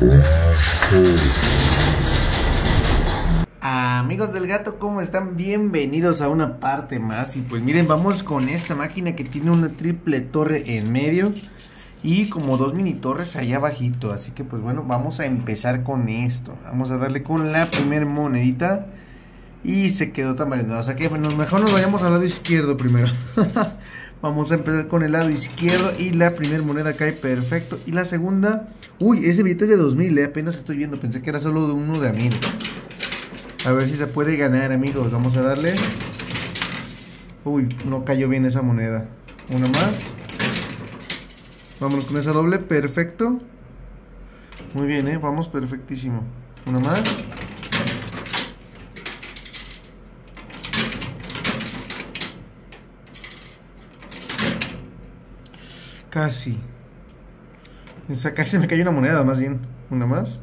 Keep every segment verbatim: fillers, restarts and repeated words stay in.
Amigos del gato, ¿cómo están? Bienvenidos a una parte más. Y pues miren, vamos con esta máquina que tiene una triple torre en medio y como dos mini torres allá abajito. Así que pues bueno, vamos a empezar con esto. Vamos a darle con la primera monedita. Y se quedó tambaleando. O sea que bueno, mejor nos vayamos al lado izquierdo primero. Vamos a empezar con el lado izquierdo. Y la primera moneda cae perfecto. Y la segunda, uy, ese billete es de dos mil, eh, apenas estoy viendo. Pensé que era solo de uno de a mil. A ver si se puede ganar, amigos. Vamos a darle. Uy, no cayó bien esa moneda. Una más. Vámonos con esa doble, perfecto. Muy bien, eh, vamos perfectísimo. Una más. Casi. O sea, casi me cayó una moneda, más bien. Una más.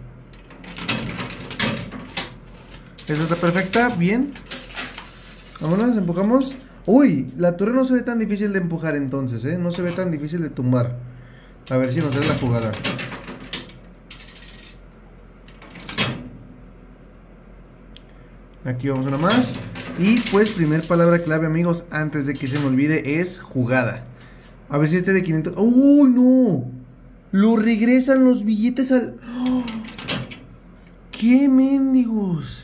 Esta está perfecta, bien. Vámonos, empujamos. Uy, la torre no se ve tan difícil de empujar entonces, ¿eh? No se ve tan difícil de tumbar. A ver si nos sale la jugada. Aquí vamos una más. Y pues, primer palabra clave, amigos, antes de que se me olvide, es jugada. A ver si este de quinientos... ¡Uy, no! Lo regresan los billetes al... ¡Oh! ¡Qué mendigos!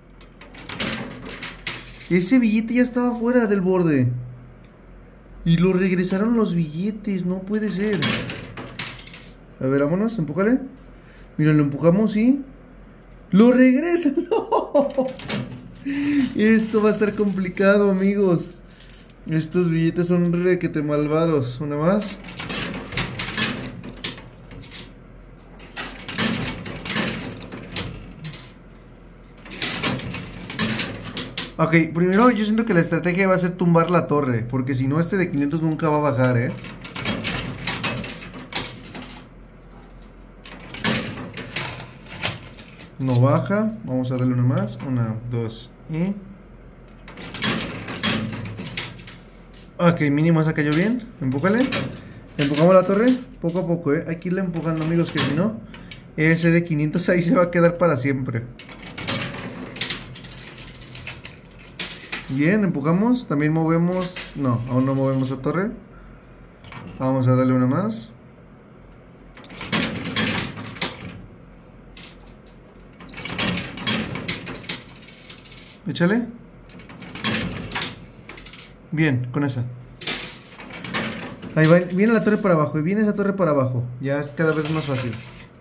Ese billete ya estaba fuera del borde. Y lo regresaron los billetes. No puede ser. A ver, vámonos, empújale. Mira, lo empujamos y... ¡lo regresan! ¡No! Esto va a estar complicado, amigos. Estos billetes son requete malvados. Una más. Ok, primero yo siento que la estrategia va a ser tumbar la torre, porque si no este de quinientos nunca va a bajar, ¿eh? No baja, vamos a darle una más, una, dos y... Ok, mínimo esa cayó bien, empújale. Empujamos la torre, poco a poco, ¿eh? Hay que irla empujando, amigos, que si no, ese de quinientos ahí se va a quedar para siempre. Bien, empujamos, también movemos, no, aún no movemos la torre. Vamos a darle una más. Échale. Bien, con esa. Ahí va, viene la torre para abajo y viene esa torre para abajo. Ya es cada vez más fácil.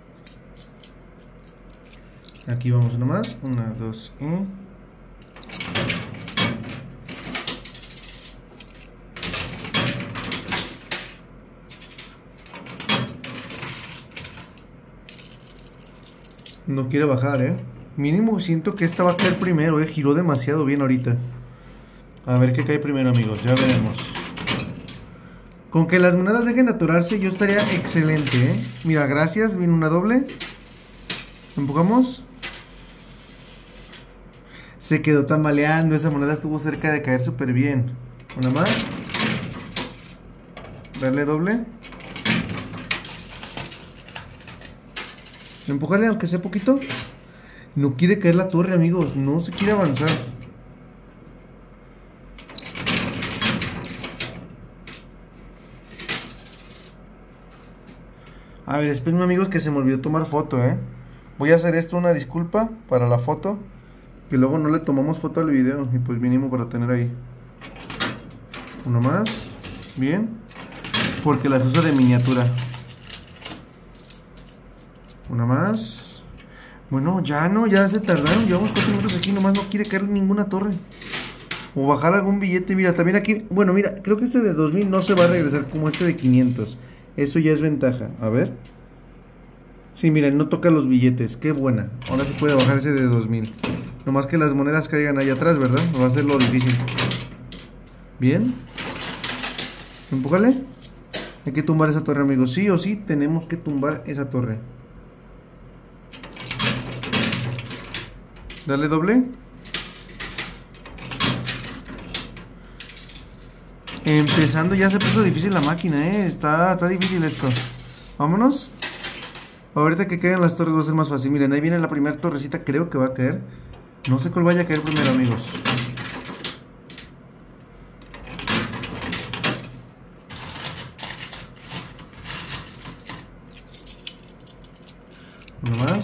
Aquí vamos una más, una, dos y... no quiere bajar, eh. Mínimo siento que esta va a caer primero, eh. Giró demasiado bien ahorita. A ver qué cae primero, amigos. Ya veremos. Con que las monedas dejen de atorarse, yo estaría excelente, eh. Mira, gracias. Viene una doble. Empujamos. Se quedó tambaleando. Esa moneda estuvo cerca de caer súper bien. Una más. Darle doble. Empújale, aunque sea poquito. No quiere caer la torre, amigos. No se quiere avanzar. A ver, esperen, amigos, que se me olvidó tomar foto, eh. Voy a hacer esto, una disculpa para la foto. Que luego no le tomamos foto al video. Y pues mínimo para tener ahí. Uno más. Bien. Porque las uso de miniatura. Una más. Bueno, ya no, ya se tardaron. Llevamos cuatro minutos aquí, nomás no quiere caer ninguna torre. O bajar algún billete. Mira, también aquí, bueno, mira, creo que este de dos mil no se va a regresar como este de quinientos. Eso ya es ventaja, a ver. Sí, miren, no toca los billetes, qué buena. Ahora se puede bajar ese de dos mil. Nomás que las monedas caigan ahí atrás, ¿verdad? Va a ser lo difícil. Bien. Empújale. Hay que tumbar esa torre, amigos. Sí o sí tenemos que tumbar esa torre. Dale doble. Empezando ya se puso difícil la máquina, eh. Está, está difícil esto. Vámonos. Ahorita que caigan las torres va a ser más fácil. Miren, ahí viene la primera torrecita, creo que va a caer. No sé cuál vaya a caer primero, amigos. Uno más.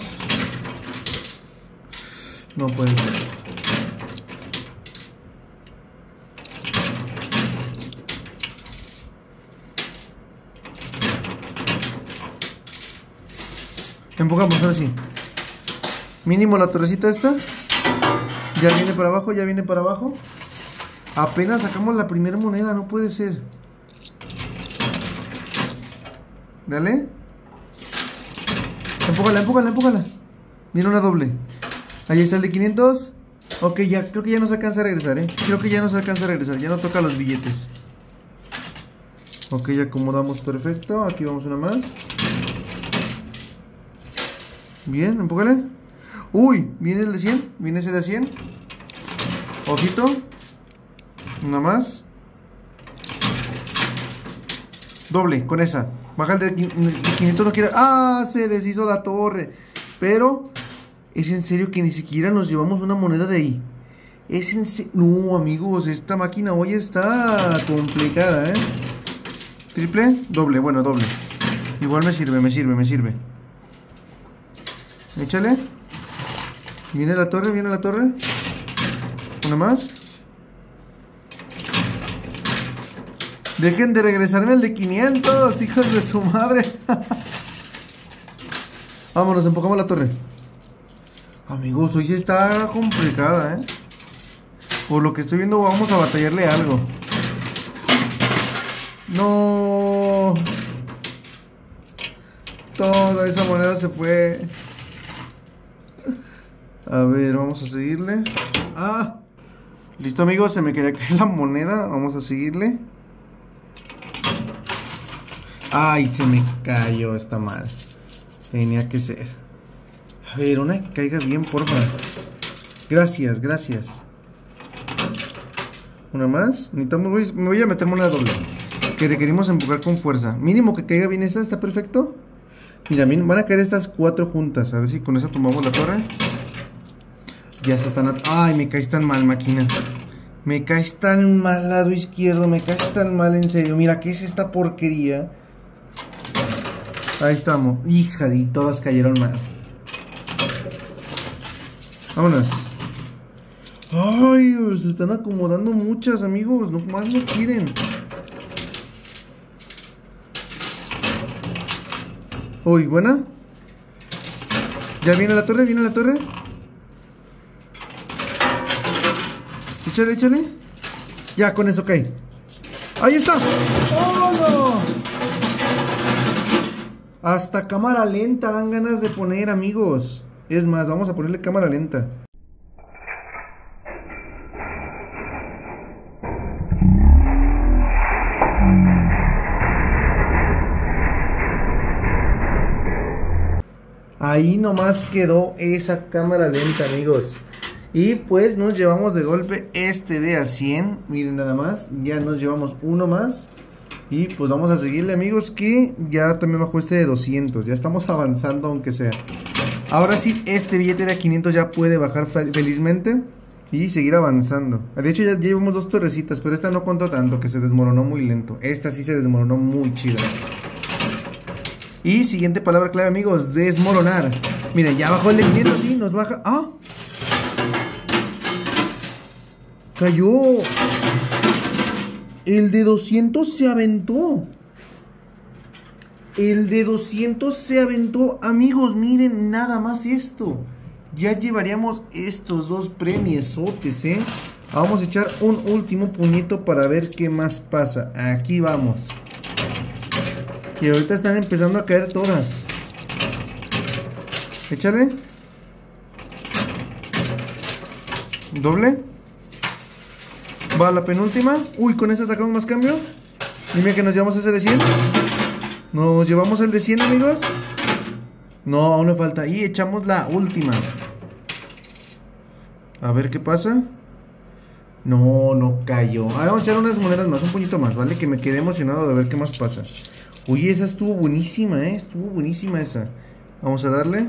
No puede ser. Empujamos, ahora sí. Mínimo la torrecita esta. Ya viene para abajo, ya viene para abajo. Apenas sacamos la primera moneda, no puede ser. Dale. Empújala, empújala, empújala. Viene una doble. Ahí está el de quinientos. Ok, ya, creo que ya no se alcanza a regresar, eh. Creo que ya no se alcanza a regresar, ya no toca los billetes. Ok, ya acomodamos perfecto. Aquí vamos una más. Bien, empújale. Uy, viene el de cien. Viene ese de cien. Ojito. Una más. Doble, con esa. Baja el de quinientos, no quiere. ¡Ah! Se deshizo la torre. Pero es en serio que ni siquiera nos llevamos una moneda de ahí. Es en serio. No, amigos, esta máquina hoy está complicada, ¿eh? Triple, doble, bueno, doble. Igual me sirve, me sirve, me sirve. Échale. Viene la torre, viene la torre. Una más. Dejen de regresarme el de quinientos, hijos de su madre. Vámonos, empujamos la torre. Amigos, hoy sí está complicada, ¿eh? Por lo que estoy viendo vamos a batallarle algo. No. Toda esa moneda se fue. A ver, vamos a seguirle. Ah. Listo, amigos, se me quería caer la moneda. Vamos a seguirle. Ay, se me cayó, está mal. Tenía que ser. A ver, una que caiga bien, porfa. Gracias, gracias. Una más. Necesitamos, me voy a meter una doble. Que requerimos empujar con fuerza. Mínimo que caiga bien esta, está perfecto. Mira, van a caer estas cuatro juntas. A ver si con esa tomamos la torre. Ya se están... Ay, me caes tan mal, máquina. Me caes tan mal, lado izquierdo. Me caes tan mal, en serio. Mira, ¿qué es esta porquería? Ahí estamos. Hija de... Todas cayeron mal. Vámonos. Ay, se están acomodando muchas, amigos. No más no quieren. Uy, buena. Ya viene la torre, viene la torre. Échale, échale. Ya, con eso cae. ¡Ahí está! ¡Oh, no! Hasta cámara lenta dan ganas de poner, amigos. Es más, vamos a ponerle cámara lenta. Ahí nomás quedó esa cámara lenta, amigos. Y pues nos llevamos de golpe este de al cien. Miren nada más, ya nos llevamos uno más. Y pues vamos a seguirle, amigos, que ya también bajó este de doscientos. Ya estamos avanzando aunque sea. Ahora sí, este billete de a quinientos ya puede bajar felizmente y seguir avanzando. De hecho ya llevamos dos torrecitas, pero esta no contó tanto, que se desmoronó muy lento. Esta sí se desmoronó muy chida. Y siguiente palabra clave, amigos, desmoronar. Miren, ya bajó el de quinientos, sí, nos baja. ¡Ah! Cayó. El de doscientos se aventó. El de doscientos se aventó. Amigos, miren nada más esto. Ya llevaríamos estos dos premiesotes, ¿eh? Vamos a echar un último puñito para ver qué más pasa. Aquí vamos. Y ahorita están empezando a caer todas. Échale. Doble. Va la penúltima. Uy, con esta sacamos más cambio. Dime que nos llevamos ese de cien. Nos llevamos el de cien, amigos. No, aún le falta. Y echamos la última. A ver qué pasa. No, no cayó. Ahora vamos a echar unas monedas más, un puñito más, ¿vale? Que me quedé emocionado de ver qué más pasa. Oye, esa estuvo buenísima, ¿eh? Estuvo buenísima esa. Vamos a darle.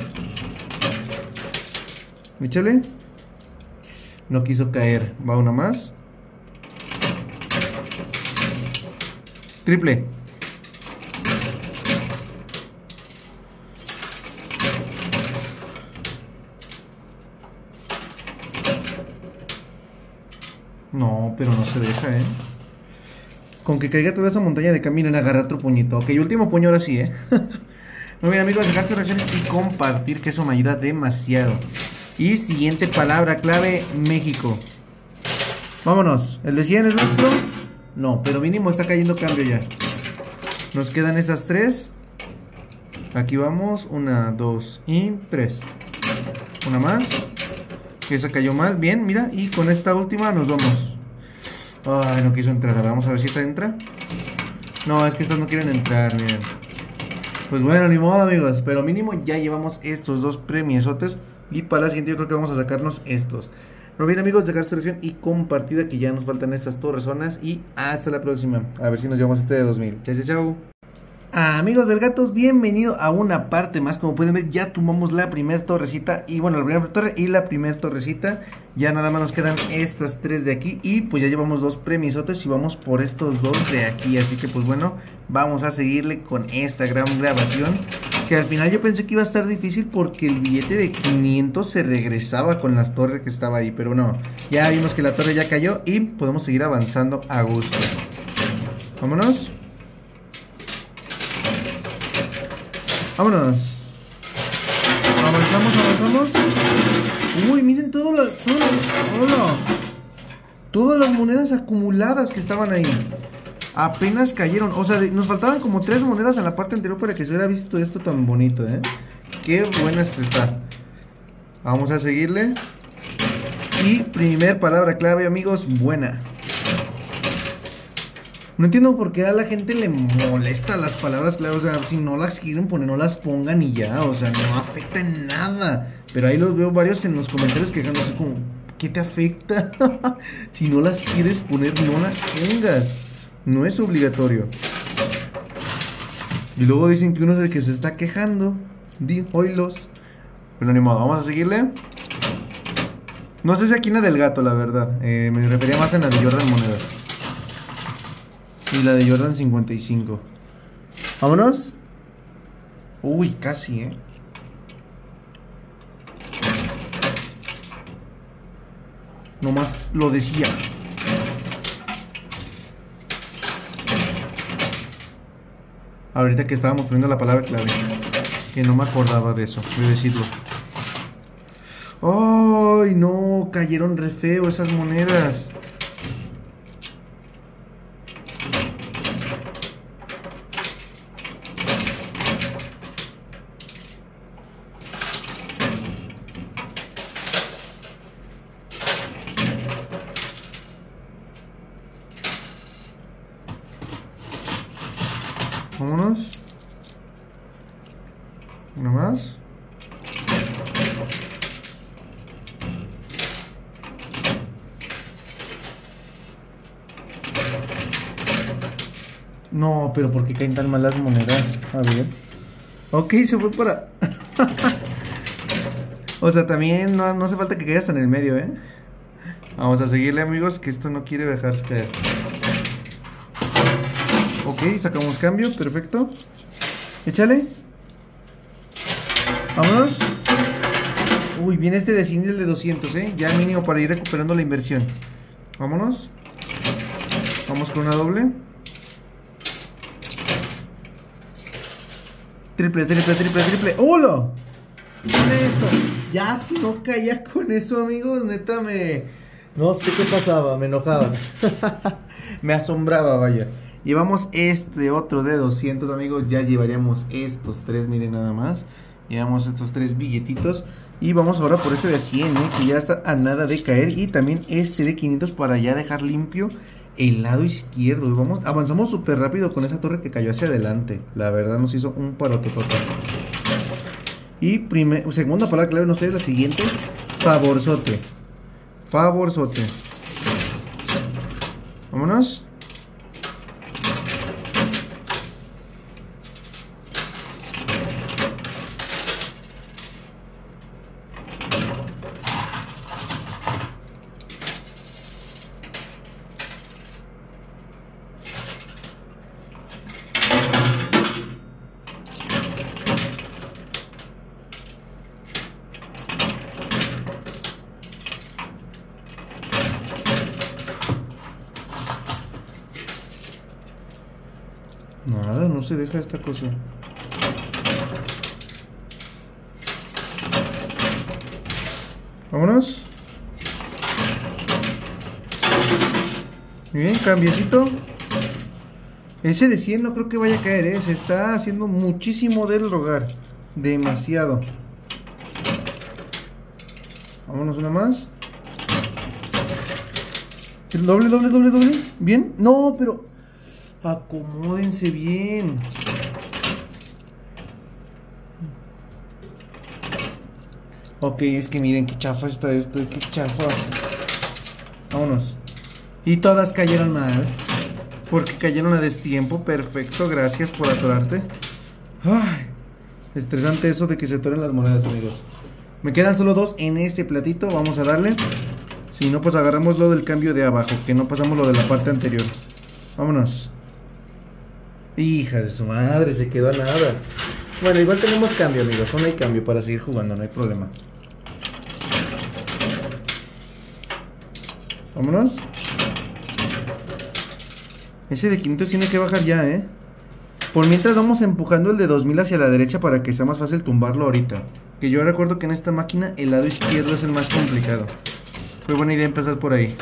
Échale. No quiso caer. Va una más. Triple. No, pero no se deja, eh. Con que caiga toda esa montaña de camino en agarrar otro puñito. Ok, último puño ahora sí, eh. Muy bien, amigos, dejar sus reacciones y compartir, que eso me ayuda demasiado. Y siguiente palabra clave, México. Vámonos. ¿El de cien es nuestro? No, pero mínimo está cayendo cambio ya. Nos quedan estas tres. Aquí vamos. Una, dos y tres. Una más. Que esa cayó mal. Bien, mira. Y con esta última nos vamos. Ay, no quiso entrar. Vamos a ver si esta entra. No, es que estas no quieren entrar, miren. Pues bueno, ni modo, amigos. Pero mínimo ya llevamos estos dos premiesotes. Y para la siguiente yo creo que vamos a sacarnos estos. No olviden, amigos, dejar su reacción y compartida, que ya nos faltan estas torrezonas. Y hasta la próxima. A ver si nos llevamos este de dos mil. Chao, chao. Amigos del Gatos, bienvenido a una parte más. Como pueden ver, ya tomamos la primera torrecita. Y bueno, la primera torre y la primera torrecita. Ya nada más nos quedan estas tres de aquí. Y pues ya llevamos dos premisotes y vamos por estos dos de aquí. Así que pues bueno, vamos a seguirle con esta gran grabación. Que al final yo pensé que iba a estar difícil porque el billete de quinientos se regresaba con la torre que estaba ahí. Pero no, ya vimos que la torre ya cayó y podemos seguir avanzando a gusto. Vámonos. Vámonos. Avanzamos, avanzamos. Uy, miren todo la, todo, hola. Todas las monedas acumuladas que estaban ahí. Apenas cayeron. O sea, de, nos faltaban como tres monedas en la parte anterior para que se hubiera visto esto tan bonito, ¿eh? Qué buena está. Vamos a seguirle. Y primer palabra clave, amigos, buena. No entiendo por qué a la gente le molesta las palabras clave. O sea, si no las quieren poner, no las pongan y ya. O sea, no afecta en nada. Pero ahí los veo varios en los comentarios quejándose como, ¿qué te afecta? Si no las quieres poner, no las pongas. No es obligatorio. Y luego dicen que uno es el que se está quejando. Di, oílos. Pero ni modo, vamos a seguirle. No sé si aquí en la del gato, la verdad. eh, Me refería más en la de Jordan Monedas. Y la de Jordan cincuenta y cinco. Vámonos. Uy, casi, eh. Nomás lo decía. Ahorita que estábamos poniendo la palabra clave, que no me acordaba de eso, voy a decirlo. ¡Ay, no! Cayeron re feo esas monedas. Vámonos. Una más. No, pero ¿por qué caen tan mal las monedas? A ver. Ok, se fue para... O sea, también no, no hace falta que caiga hasta en el medio, ¿eh? Vamos a seguirle, amigos, que esto no quiere dejarse caer. Ok, sacamos cambio, perfecto. Échale. Vámonos. Uy, viene este de cien y el de doscientos, ¿eh? Ya mínimo para ir recuperando la inversión. Vámonos. Vamos con una doble. Triple, triple, triple, triple. ¡Hola! Con esto. Ya si no caía con eso, amigos, neta me... No sé qué pasaba, me enojaba. Me asombraba, vaya. Llevamos este otro de doscientos, amigos. Ya llevaríamos estos tres, miren nada más. Llevamos estos tres billetitos. Y vamos ahora por este de cien, ¿eh? Que ya está a nada de caer. Y también este de quinientos para ya dejar limpio el lado izquierdo. Y vamos, avanzamos súper rápido con esa torre que cayó hacia adelante. La verdad nos hizo un parotototo. Y primer, segunda palabra clave, no sé, la siguiente. Favorzote. Favorzote. Vámonos. nada, no se deja esta cosa. Vámonos. Bien, cambiecito. Ese de cien no creo que vaya a caer, ¿eh? Se está haciendo muchísimo del rogar. Demasiado. Vámonos una más. Doble, doble, doble, doble. ¿Bien? No, pero acomódense bien. Ok, es que miren qué chafa está esto. Qué chafa. Vámonos. Y todas cayeron mal. Porque cayeron a destiempo. Perfecto, gracias por atorarte. Ay, estresante eso de que se atoren las monedas, amigos. Me quedan solo dos en este platito. Vamos a darle. Si no, pues agarramos lo del cambio de abajo, que no pasamos lo de la parte anterior. Vámonos. Hija de su madre, se quedó a nada. Bueno, igual tenemos cambio, amigos. No hay cambio para seguir jugando, no hay problema. Vámonos. Ese de quinientos tiene que bajar ya, ¿eh? Por mientras vamos empujando el de dos mil hacia la derecha para que sea más fácil tumbarlo ahorita. Que yo recuerdo que en esta máquina el lado izquierdo es el más complicado. Fue buena idea empezar por ahí.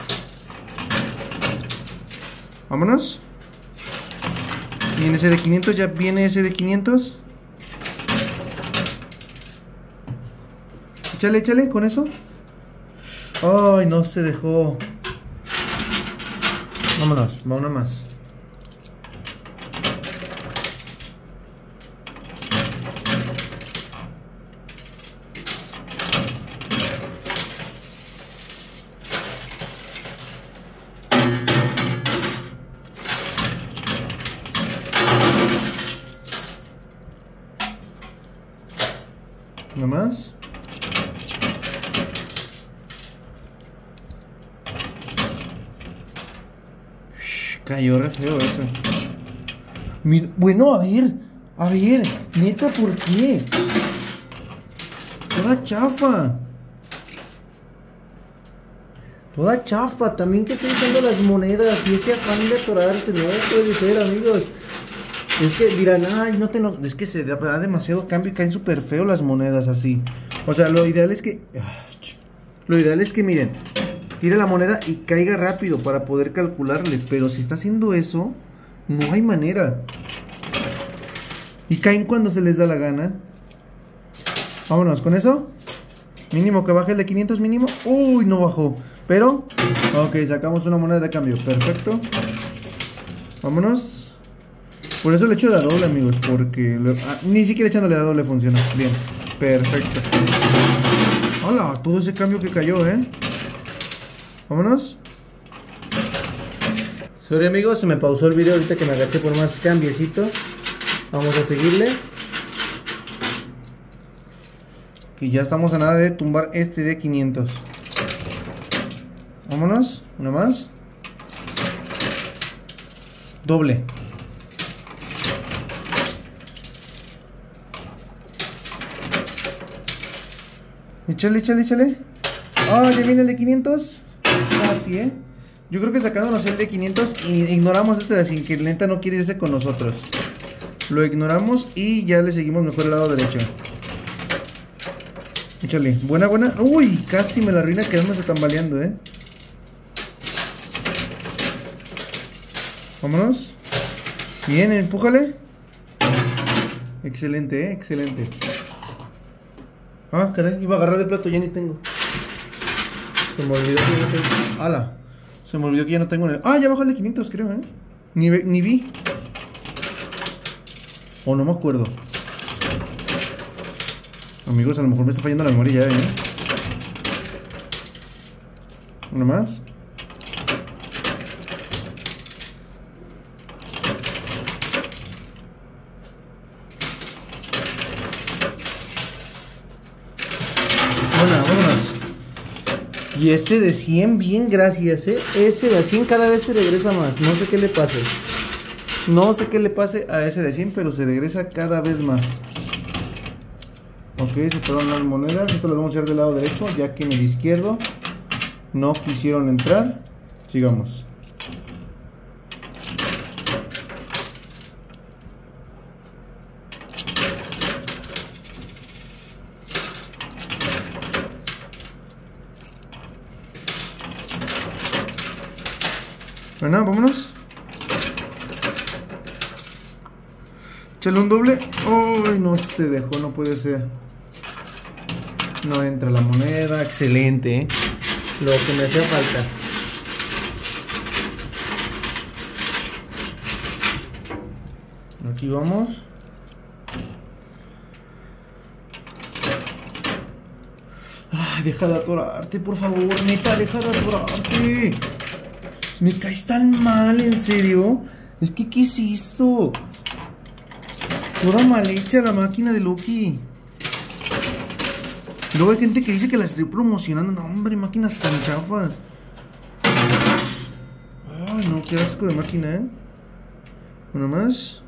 Vámonos. Y en ese de quinientos ya viene ese de quinientos. Échale, échale, con eso. Ay, no se dejó. Vámonos, va una más. Una más. Cayó re feo eso. Mira, bueno, a ver. A ver. Neta, ¿por qué? Toda chafa. Toda chafa. También que estoy usando las monedas. Y ese afán de atorarse. No puede ser, amigos. Es que dirán, ay, no te lo... Es que se da, da demasiado cambio y caen súper feo las monedas así. O sea, lo ideal es que... Lo ideal es que, miren, tire la moneda y caiga rápido para poder calcularle. Pero si está haciendo eso, no hay manera. Y caen cuando se les da la gana. Vámonos, con eso. Mínimo que baje el de quinientos mínimo. Uy, no bajó. Pero, ok, sacamos una moneda de cambio. Perfecto. Vámonos. Por eso le echo de a doble, amigos, porque le, ah, ni siquiera echándole a doble funciona. Bien, perfecto. Hola, todo ese cambio que cayó, ¿eh? Vámonos. Sorry, amigos, se me pausó el video ahorita que me agaché por más cambiecito. Vamos a seguirle. Que ya estamos a nada de tumbar este de quinientos. Vámonos, una más. Doble. Échale, échale, échale. Ah, ya viene el de quinientos. Así, ¿eh? Yo creo que sacándonos el de quinientos y ignoramos este de cien, que lenta no quiere irse con nosotros. Lo ignoramos y ya le seguimos mejor el lado derecho. Échale. Buena, buena. Uy, casi me la arruina quedándose tambaleando, ¿eh? Vámonos. Bien, empújale. Excelente, ¿eh? Excelente. Ah, caray, iba a agarrar de plato, ya ni tengo. Se me olvidó que ya no tengo. ¡Hala! Se me olvidó que ya no tengo. Ah, ya bajó el de quinientos, creo, ¿eh? Ni, ni vi. O no me acuerdo. Amigos, a lo mejor me está fallando la memoria ya, ¿eh? Una más. Y ese de cien, bien, gracias, ¿eh? Ese de cien cada vez se regresa más. No sé qué le pase. No sé qué le pase a ese de cien, pero se regresa cada vez más. Ok, se fueron las monedas. Esto lo vamos a echar del lado derecho, ya que en el izquierdo no quisieron entrar. Sigamos. Bueno, vámonos. Échale un doble. Uy, no se dejó, no puede ser. No entra la moneda. Excelente, ¿eh? Lo que me hacía falta. Aquí vamos. Ay, deja de atorarte, por favor, neta, deja de atorarte. Me caes tan mal, en serio. Es que, ¿qué es esto? Toda mal hecha la máquina de Loki. Luego hay gente que dice que la estoy promocionando. No, hombre, máquinas tan chafas. Ay, no, qué asco de máquina, ¿eh? Una más.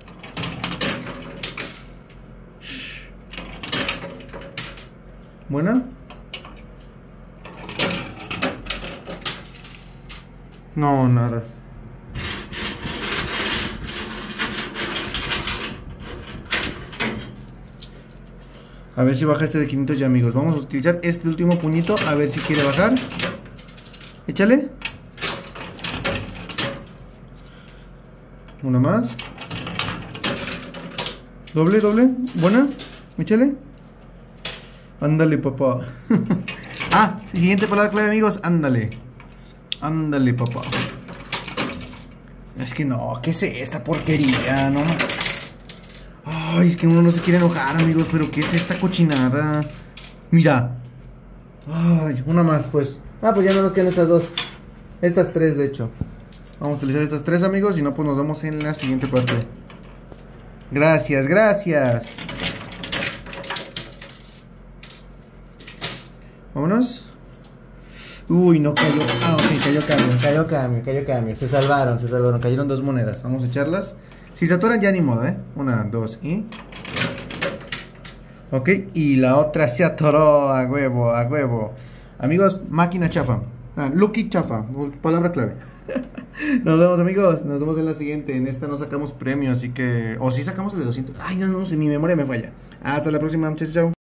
¿Buena? No, nada. A ver si baja este de quinientos ya, amigos. Vamos a utilizar este último puñito. A ver si quiere bajar. Échale. Una más. Doble, doble. Buena. Échale. Ándale, papá. Ah, siguiente palabra clave, amigos. Ándale. Ándale, papá. Es que no, ¿qué es esta porquería? No. Ay, es que uno no se quiere enojar, amigos. Pero ¿qué es esta cochinada? Mira. Ay, una más, pues. Ah, pues ya no nos quedan estas dos. Estas tres, de hecho. Vamos a utilizar estas tres, amigos. Y no, pues nos vemos en la siguiente parte. Gracias, gracias. Vámonos. Uy, no cayó. Ah, ok, cayó cambio, cayó cambio, cayó cambio. Se salvaron, se salvaron. Cayeron dos monedas. Vamos a echarlas. Si se atoran ya ni modo, ¿eh? Una, dos y... Ok, y la otra se atoró. A huevo, a huevo. Amigos, máquina chafa. Ah, Loki chafa. Palabra clave. Nos vemos, amigos. Nos vemos en la siguiente. En esta no sacamos premio, así que... O si sacamos el de doscientos. Ay, no, no sé, mi memoria me falla. Hasta la próxima, muchachos. Chao.